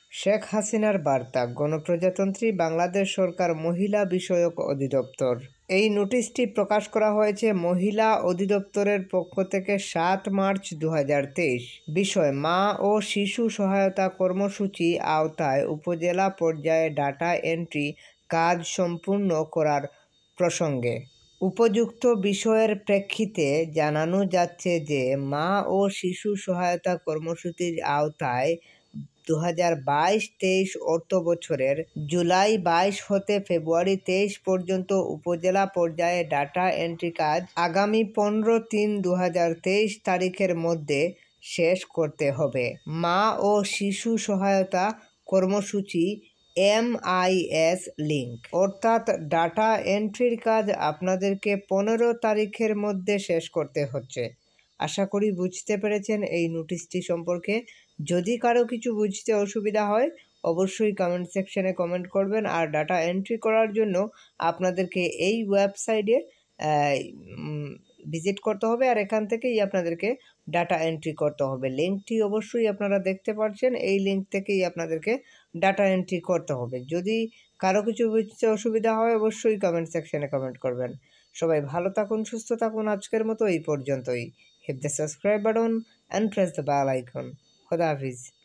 শেখ হাসিনার বার্তা, গণপ্রজাতন্ত্রী বাংলাদেশ সরকার মহিলা বিষয়ক অধিদপ্তর। এই নোটিশটি প্রকাশ করা হয়েছে মহিলা অধিদপ্তরের পক্ষ থেকে 7 মার্চ 2023। বিষয়, মা ও শিশু সহায়তা কর্মসূচি আওতায় উপজেলা পর্যায়ে ডাটা এন্ট্রি কাজ সম্পূর্ণ করার প্রসঙ্গে। উপযুক্ত বিষয়ের প্রেক্ষিতে জানানো যাচ্ছে যে মা ও শিশু সহায়তা কর্মসূচির আওতায় 2022-23 অর্থবছরের জুলাই 22 হতে ফেব্রুয়ারি 23 পর্যন্ত উপজেলা পর্যায়ে ডাটা এন্ট্রি কাজ আগামী 15/3/2023 তারিখের মধ্যে শেষ করতে হবে। মা ও শিশু সহায়তা কর্মসূচি MIS লিঙ্ক, অর্থাৎ ডাটা এন্ট্রির কাজ আপনাদেরকে 15 তারিখের মধ্যে শেষ করতে হচ্ছে। আশা করি বুঝতে পেরেছেন এই নোটিশটি সম্পর্কে। যদি কারো কিছু বুঝতে অসুবিধা হয় অবশ্যই কমেন্ট সেকশনে কমেন্ট করবেন। আর ডাটা এন্ট্রি করার জন্য আপনাদেরকে এই ওয়েবসাইটে ভিজিট করতে হবে, আর এখান থেকেই আপনাদেরকে ডাটা এন্ট্রি করতে হবে। লিঙ্কটি অবশ্যই আপনারা দেখতে পাচ্ছেন, এই লিঙ্ক থেকেই আপনাদেরকে ডাটা এন্ট্রি করতে হবে। যদি কারো কিছু বুঝতে অসুবিধা হয় অবশ্যই কমেন্ট সেকশনে কমেন্ট করবেন। সবাই ভালো থাকুন, সুস্থ থাকুন। আজকের মতো এই পর্যন্তই। Hit the subscribe button and press the bell icon. Khuda Hafiz.